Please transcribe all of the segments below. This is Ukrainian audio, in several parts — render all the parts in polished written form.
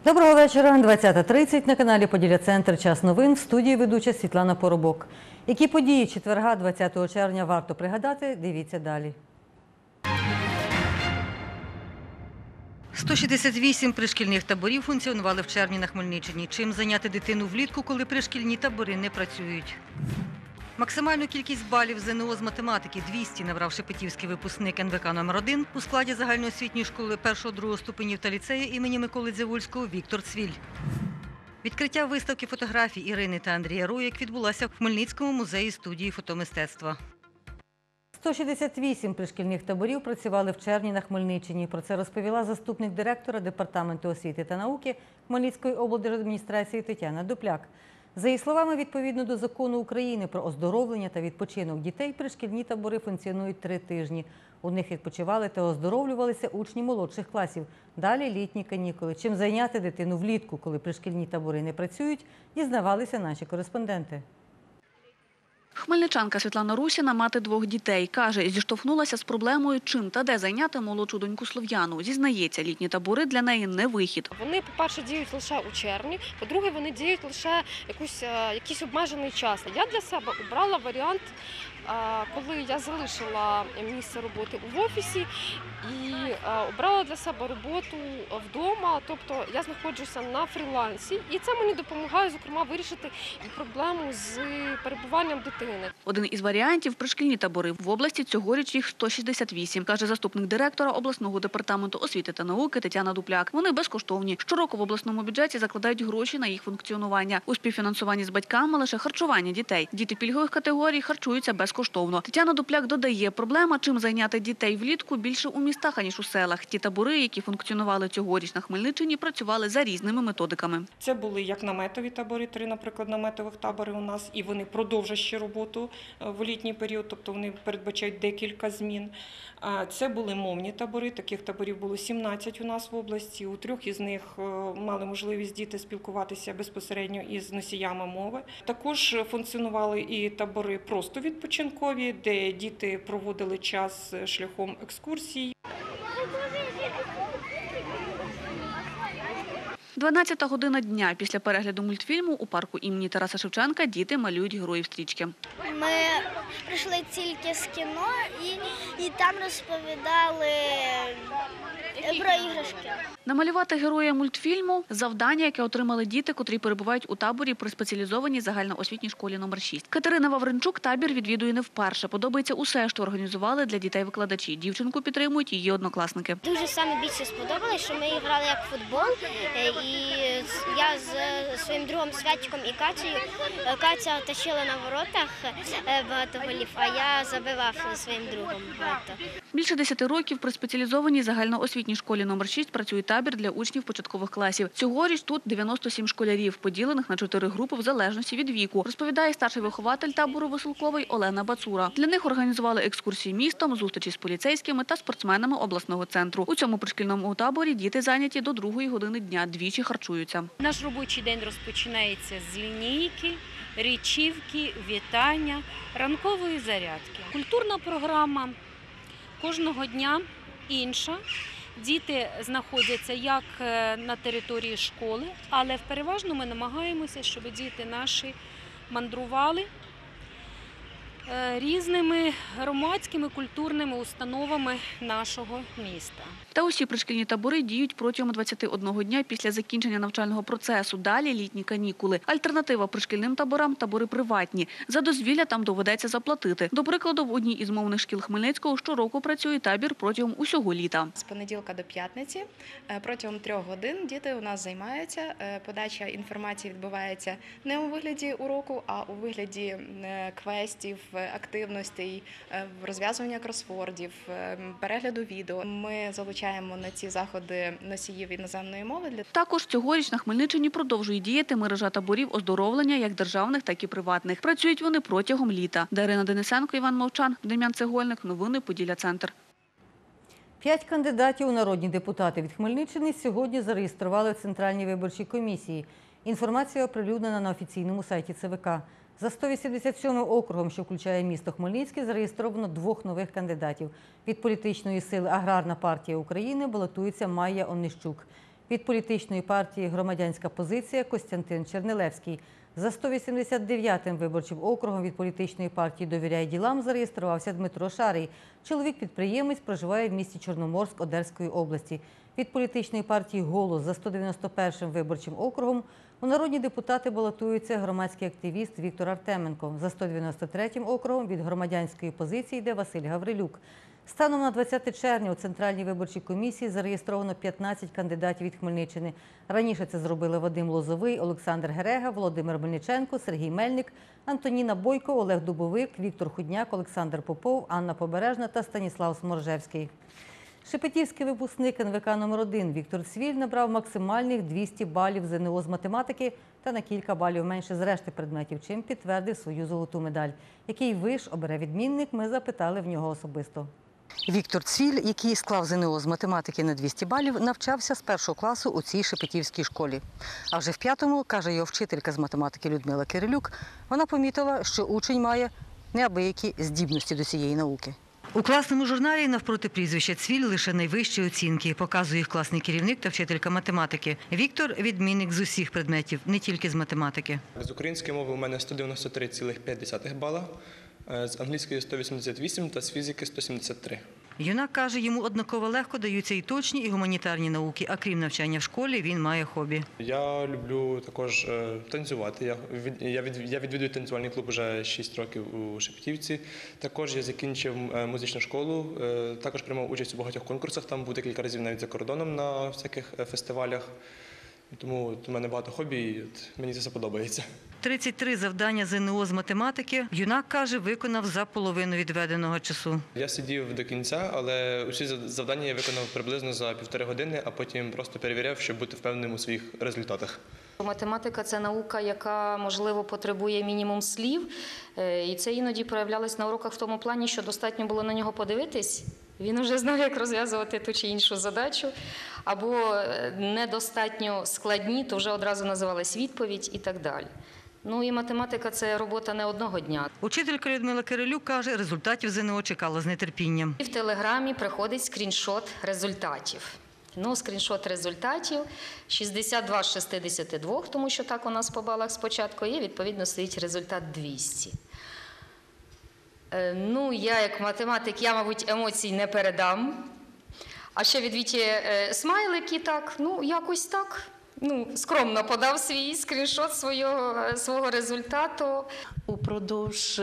Доброго вечора. 20:30 на каналі Поділля-Центр. Час новин. В студії ведуча Світлана Поробок. Які події четверга 20 червня варто пригадати, дивіться далі. 168 пришкільних таборів функціонували в червні на Хмельниччині. Чим зайняти дитину влітку, коли пришкільні табори не працюють? Максимальну кількість балів ЗНО з математики – 200, набрав шепетівський випускник НВК №1 у складі загальноосвітньої школи 1-2 ступенів та ліцею імені Миколи Дзивульського Віктор Цвіль. Відкриття виставки фотографій Ірини та Андрія Руєк відбулося в Хмельницькому музеї студії фотомистецтва. 168 пришкільних таборів працювали в червні на Хмельниччині. Про це розповіла заступник директора Департаменту освіти та науки Хмельницької облдержадміністрації Тетяна Дупляк. За її словами, відповідно до Закону України про оздоровлення та відпочинок дітей, пришкільні табори функціонують 3 тижні. У них відпочивали та оздоровлювалися учні молодших класів. Далі літні канікули. Чим зайняти дитину влітку, коли пришкільні табори не працюють, дізнавалися наші кореспонденти. Хмельничанка Світлана Русіна – мати 2 дітей. Каже, зіштовхнулася з проблемою, чим та де зайняти молодшу доньку Слов'яну. Зізнається, літні табори для неї не вихід. Вони, по-перше, діють лише у червні, по-друге, вони діють лише якийсь обмежений час. Я для себе обрала варіант, коли я залишила місце роботи в офісі і обрала для себе роботу вдома, тобто я знаходжуся на фрілансі, і це мені допомагає, зокрема, вирішити і проблему з перебуванням дитини. Один із варіантів – пришкільні табори. В області цьогоріч їх 168, каже заступник директора обласного департаменту освіти та науки Тетяна Дупляк. Вони безкоштовні. Щороку в обласному бюджеті закладають гроші на їх функціонування. У співфінансуванні з батьками лише харчування дітей. Діти пільгових категорій харчуються безкоштовно. Тетяна Дупляк додає, проблема, чим зайняти дітей влітку, більше у містах, аніж у селах. Ті табори, які функціонували цьогоріч на Хмельниччині, працювали за різними методиками. Це були як наметові табори, 3, наприклад, наметових табори у нас, і вони продовжать ще роботу в літній період, тобто вони передбачають декілька змін. Це були мовні табори, таких таборів було 17 у нас в області. У 3 із них мали можливість діти спілкуватися безпосередньо із носіями мови. Також функціонували і табори просто відпочинкові, де діти проводили час шляхом екскурсій. 12-та година дня. Після перегляду мультфільму у парку імені Тараса Шевченка діти малюють героїв стрічки. Ми прийшли тільки з кіно і там розповідали про іграшки. Намалювати героя мультфільму – завдання, яке отримали діти, котрі перебувають у таборі при спеціалізованій загальноосвітній школі № 6. Катерина Вавренчук табір відвідує не вперше. Подобається усе, що організували для дітей викладачі. Дівчинку підтримують її однокласники. Дуже саме більше сподобалось, що ми грали як футбол. І я з своїм другом Святчиком і Катєю. Катя тащила на воротах багато голів, а я забивав своїм другом багато. Більше 10 років при спеціалізованій загальноосвітній школі № 6 працює табір для учнів початкових класів. Цьогоріч тут 97 школярів, поділених на 4 групи в залежності від віку, розповідає старший вихователь табору Веселковий Олена Бацура. Для них організували екскурсії містом, зустрічі з поліцейськими та спортсменами обласного центру. У цьому пришкільному таборі діти зайняті до 2-ї години дня, двічі харчуються. Наш робочий день розпочинається з лінійки, речівки, вітання, ранкової зарядки. Культурна програма кожного дня інша. Діти знаходяться як на території школи, але переважно ми намагаємося, щоб діти наші мандрували різними громадськими культурними установами нашого міста. Та усі пришкільні табори діють протягом 21 дня після закінчення навчального процесу. Далі літні канікули. Альтернатива пришкільним таборам – табори приватні. За дозвілля там доведеться заплатити. До прикладу, в одній із мовних шкіл Хмельницького щороку працює табір протягом усього літа. З понеділка до п'ятниці протягом 3 годин діти у нас займаються. Подача інформації відбувається не у вигляді уроку, а у вигляді квестів, активностей, розв'язування кросвордів, перегляду відео. Ми залучаємо на ці заходи носіїв іноземної мови. Також цьогоріч на Хмельниччині продовжує діяти мережа таборів оздоровлення як державних, так і приватних. Працюють вони протягом літа. Дарина Денисенко, Іван Мовчан, Дем'ян Цегольник. Новини Поділля-Центр. 5 кандидатів у народні депутати від Хмельниччини сьогодні зареєстрували в Центральній виборчій комісії. Інформація оприлюднена на офіційному сайті ЦВК. За 187 округом, що включає місто Хмельницький, зареєстровано 2 нових кандидатів. Від політичної сили «Аграрна партія України» балотується Майя Онищук. Від політичної партії «Громадянська позиція» Костянтин Чернилевський. За 189-м виборчим округом від політичної партії «Довіряй ділам» зареєструвався Дмитро Шарий. Чоловік-підприємець проживає в місті Чорноморськ Одеської області. Від політичної партії «Голос» за 191-м виборчим округом у народні депутати балотується громадський активіст Віктор Артеменко. За 193-м округом від громадянської позиції йде Василь Гаврилюк. Станом на 20 червня у Центральній виборчій комісії зареєстровано 15 кандидатів від Хмельниччини. Раніше це зробили Вадим Лозовий, Олександр Герега, Володимир Мельниченко, Сергій Мельник, Антоніна Бойко, Олег Дубовик, Віктор Худняк, Олександр Попов, Анна Побережна та Станіслав Сморжевський. Шепетівський випускник НВК №1 Віктор Цвіль набрав максимальних 200 балів ЗНО з математики та на кілька балів менше з решти предметів, чим підтвердив свою золоту медаль. Який виш обере відмінник, ми запитали в нього особисто. Віктор Цвіль, який склав ЗНО з математики на 200 балів, навчався з першого класу у цій шепетівській школі. А вже в 5-му, каже його вчителька з математики Людмила Кирилюк, вона помітила, що учень має неабиякі здібності до цієї науки. У класному журналі навпроти прізвища Цвіль лише найвищі оцінки. Показує їх класний керівник та вчителька математики. Віктор – відмінник з усіх предметів, не тільки з математики. З української мови у мене 193,5 бала, з англійської – 188 та з фізики – 173. Юнак каже, йому однаково легко даються і точні, і гуманітарні науки, а крім навчання в школі, він має хобі. Я люблю також танцювати. Я відвідую танцювальний клуб вже 6 років у Шепетівці. Також я закінчив музичну школу, також приймав участь у багатьох конкурсах, там був декілька разів навіть за кордоном на всяких фестивалях. Тому у мене багато хобі і мені це все подобається. 33 завдання ЗНО з математики юнак, каже, виконав за половину відведеного часу. Я сидів до кінця, але усі завдання я виконав приблизно за 1,5 години, а потім просто перевіряв, щоб бути впевненим у своїх результатах. Математика – це наука, яка, можливо, потребує мінімум слів. І це іноді проявлялось на уроках в тому плані, що достатньо було на нього подивитись. Він вже знав, як розв'язувати ту чи іншу задачу. Або недостатньо складні, то вже одразу називалась відповідь і так далі. Ну і математика – це робота не одного дня. Учителька Людмила Кирилюк каже, результатів ЗНО чекала з нетерпінням. В телеграмі приходить скріншот результатів. Ну, скріншот результатів 62 з 62, тому що так у нас по балах спочатку, і відповідно стоїть результат 200. Ну, я як математик, я, мабуть, емоцій не передам. А ще від Віті смайлики так, ну, якось так. Ну, скромно подав свій скріншот свого результату. Упродовж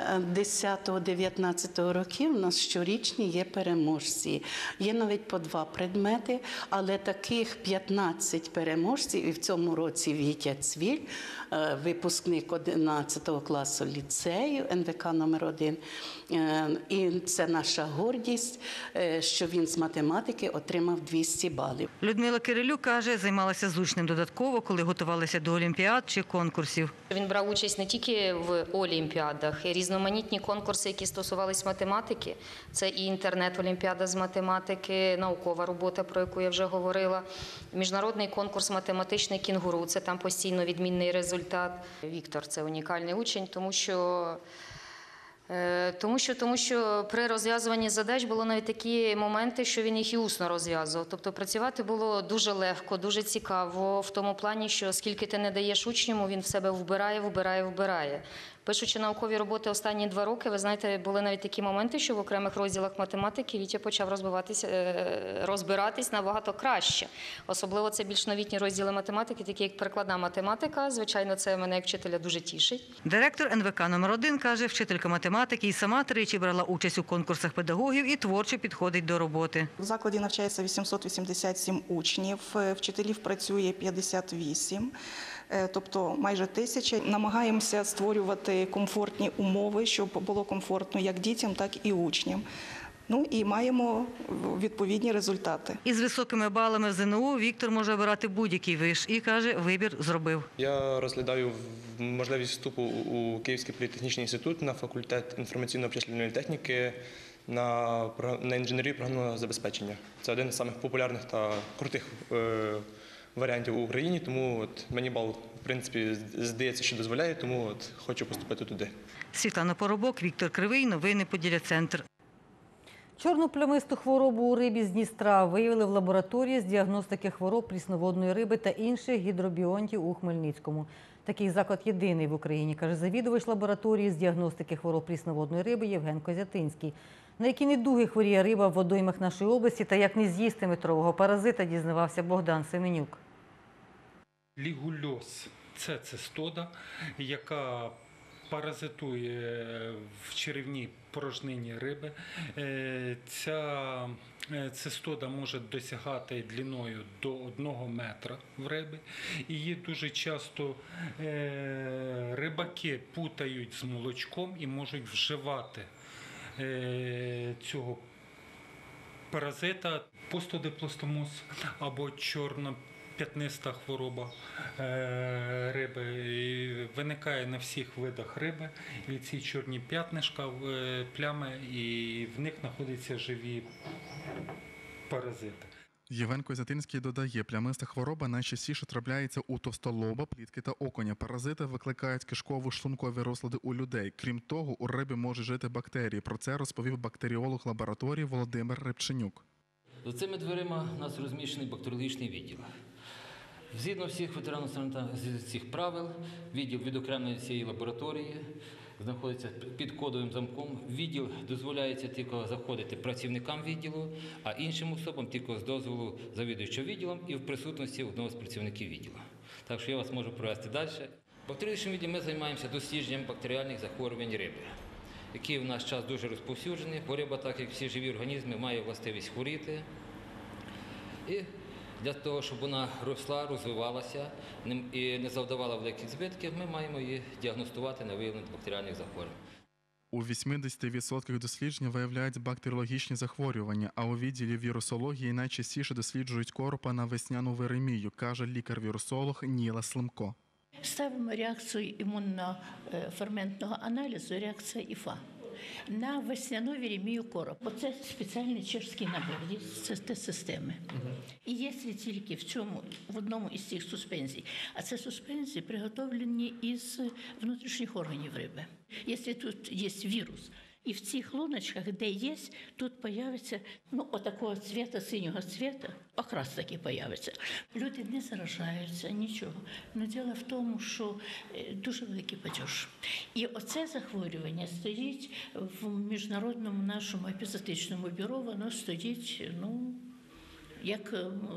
10-19 років у нас щорічні є переможці. Є навіть по 2 предмети, але таких 15 переможців, і в цьому році Вітя Цвіль, випускник 11 класу ліцею НВК №1. І це наша гордість, що він з математики отримав 200 балів. Людмила Кирилюк каже, займалася з учнем додатково, коли готувалися до олімпіад чи конкурсів. Він брав участь не тільки в олімпіадах, і різноманітні конкурси, які стосувались математики. Це і інтернет-олімпіада з математики, наукова робота, про яку я вже говорила, міжнародний конкурс математичний «Кінгуру», це там постійно відмінний результат. Віктор – це унікальний учень, тому що при розв'язуванні задач було навіть такі моменти, що він їх і усно розв'язував. Тобто працювати було дуже легко, дуже цікаво в тому плані, що скільки ти не даєш учню, він в себе вбирає. Пишучи наукові роботи останні 2 роки, ви знаєте, були навіть такі моменти, що в окремих розділах математики Вітя почав розбиратись набагато краще. Особливо це більш новітні розділи математики, такі як прикладна математика. Звичайно, це мене як вчителя дуже тішить. Директор НВК №1 каже, вчителька математики і сама тричі брала участь у конкурсах педагогів і творчо підходить до роботи. В закладі навчається 887 учнів, вчителів працює 58. Тобто майже 1000. Намагаємося створювати комфортні умови, щоб було комфортно як дітям, так і учням. Ну і маємо відповідні результати. Із високими балами в ЗНО Віктор може обирати будь-який виш і, каже, вибір зробив. Я розглядаю можливість вступу у Київський політехнічний інститут на факультет інформаційно-обчислювальної техніки на інженерію програмного забезпечення. Це один з самих популярних та крутих варіантів у Україні, тому мені бал, в принципі, здається, що дозволяє, тому хочу поступити туди. Світлана Поробок, Віктор Кривий, новини Поділля Центр. Чорну плямисту хворобу у рибі з Дністра виявили в лабораторії з діагностики хвороб прісноводної риби та інших гідробіонтів у Хмельницькому. Такий заклад єдиний в Україні, каже завідувач лабораторії з діагностики хвороб прісноводної риби Євген Козятинський. На які недуги хворіє риба в водоймах нашої області та як не з'їсти метрового паразита, дізнавався Богдан Семенюк. Лігульоз – це цистода, яка паразитує в черевній порожнині риби. Ця цистода може досягати длиною до 1 метра в риби. І її дуже часто рибаки путають з молочком і можуть вживати цього паразита. Постодиплостомоз або чорно-п'ятниста хвороба риби виникає на всіх видах риби. І ці чорні п'ятнишка, плями, і в них знаходяться живі паразити. Євген Козятинський додає, плямиста хвороба найчастіше трапляється у товстолоба, плітки та окуня. Паразити викликають кишково-шлункові розлади у людей. Крім того, у рибі можуть жити бактерії. Про це розповів бактеріолог лабораторії Володимир Рибченюк. За цими дверима у нас розміщений бактеріологічний відділ. Згідно всіх ветеринарно-санітарних правил, відділ відокремлений від цієї лабораторії, знаходиться під кодовим замком. Відділ дозволяється тільки заходити працівникам відділу, а іншим особам тільки з дозволу завідуючого відділом і в присутності одного з працівників відділу. Так що я вас можу провести далі. В бактеріологічному відділі ми займаємося дослідженням бактеріальних захворювань риби, які в наш час дуже розповсюджені, бо риба, так як всі живі організми, має властивість хворіти. І для того, щоб вона росла, розвивалася і не завдавала великих збитків, ми маємо її діагностувати на виявлення бактеріальних захворювань. У 80% досліджень виявляють бактеріологічні захворювання, а у відділі вірусології найчастіше досліджують коропа на весняну виремію, каже лікар-вірусолог Ніла Слимко. Ставимо реакцію імуноферментного аналізу, реакція ІФА. На весняну віремію коропа. Це спеціальний чешський набор, є тест-системи. І якщо тільки в одному із цих суспензій, а це суспензії приготовлені із внутрішніх органів риби. Якщо тут є вірус, і в цих луночках, де є, тут появиться, отакого цвіта, синього цвіта, окрас такий появиться. Люди не заражаються, нічого. Но діло в тому, що дуже великий падеж. І оце захворювання стоїть в міжнародному нашому епізотичному бюро, воно стоїть, як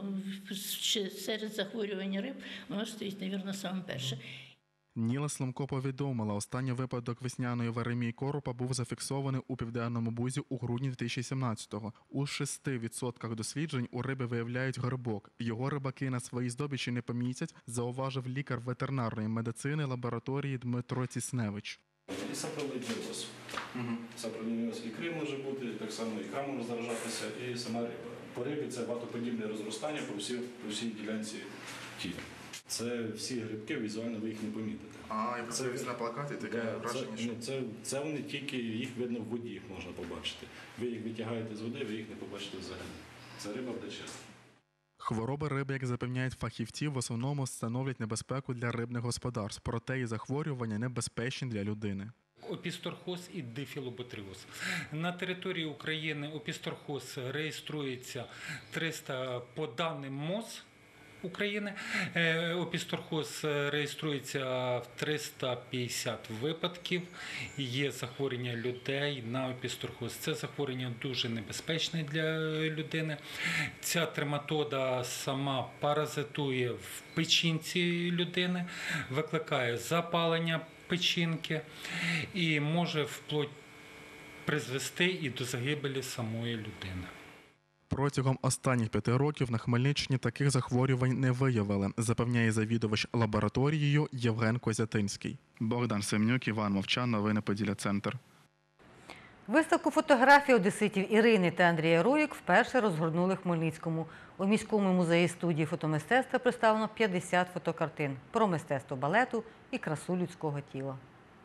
серед захворювань риб, воно стоїть, мабуть, саме перше. Ніла Слимко повідомила, останній випадок весняної виремії коропа був зафіксований у Південному Бузі у грудні 2017-го. У 6% досліджень у риби виявляють грибок. Його рибаки на своїй здобичі не помітять, зауважив лікар ветеринарної медицини лабораторії Дмитро Цісневич. І сапролідіоз. Сапролідіоз ікри може бути, так само ікра може заражатися, і сама риба. По рибі це ватоподібне розростання по всій ділянці тіла. Це всі грибки, візуально ви їх не помітите. Я подивився на плакаті, таке враження, що... Це вони тільки, їх видно в воді, їх можна побачити. Ви їх витягаєте з води, ви їх не побачите взагалі. Це риба буде чиста. Хвороби риби, як запевняють фахівці, в основному становлять небезпеку для рибних господарств, проте і захворювання небезпечні для людини. Опісторхоз і дифілоботріоз. На території України опісторхоз реєструється 300 по даним МОЗ України. Опісторхоз реєструється в 350 випадків. Є захворювання людей на опісторхоз. Це захворювання дуже небезпечне для людини. Ця трематода сама паразитує в печінці людини, викликає запалення печінки і може вплоть призвести і до загибелі самої людини. Протягом останніх 5 років на Хмельниччині таких захворювань не виявили, запевняє завідувач лабораторією Євген Козятинський. Богдан Семенюк, Іван Мовчан, новини Поділля Центр. Виставку фотографій одеситів Ірини та Андрія Роїк вперше розгорнули в Хмельницькому. У міському музеї студії фотомистецтва представлено 50 фотокартин про мистецтво балету і красу людського тіла.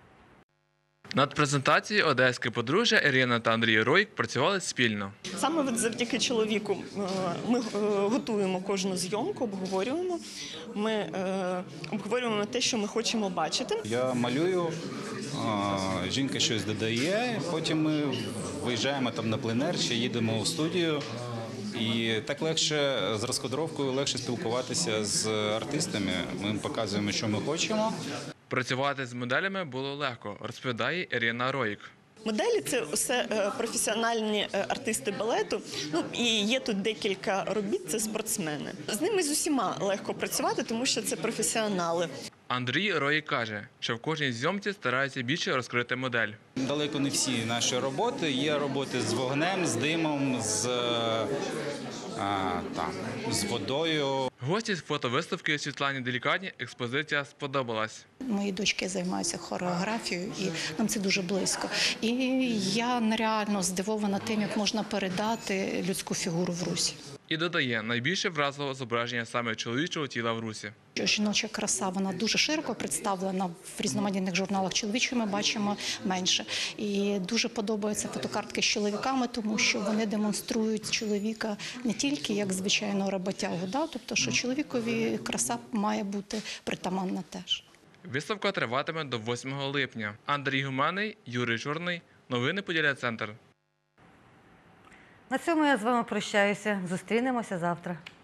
Над презентацією одеське подружжя Ірина та Андрій Роїк працювали спільно. Саме завдяки чоловіку ми готуємо кожну зйомку, обговорюємо. Ми обговорюємо те, що ми хочемо бачити. Я малюю жінка щось додає, потім ми виїжджаємо там на пленер чи їдемо у студію. І так легше з розкадровкою, легше спілкуватися з артистами. Ми їм показуємо, що ми хочемо. Працювати з моделями було легко, розповідає Ірина Роїк. Моделі – це все професіональні артисти балету. Ну, і є тут декілька робіт – це спортсмени. З ними з усіма легко працювати, тому що це професіонали. Андрій Роїк каже, що в кожній зйомці стараються більше розкрити модель. Далеко не всі наші роботи. Є роботи з вогнем, з димом, з водою. Гості з фотовиставки Світлані Делікатній експозиція сподобалась. Мої дочки займаються хореографією, і нам це дуже близько. І я нереально здивована тим, як можна передати людську фігуру в Русі. І додає, найбільше вразило зображення саме чоловічого тіла в Русі. Жіноча краса, вона дуже широко представлена в різноманітних журналах. Чоловічу ми бачимо менше. І дуже подобаються фотокартки з чоловіками, тому що вони демонструють чоловіка не тільки як звичайного роботягу, тобто, що чоловікові краса має бути притаманна теж. Виставка триватиме до 8 липня. Андрій Гуманий, Юрій Чорний. Новини Поділля Центр. На цьому я з вами прощаюся. Зустрінемося завтра.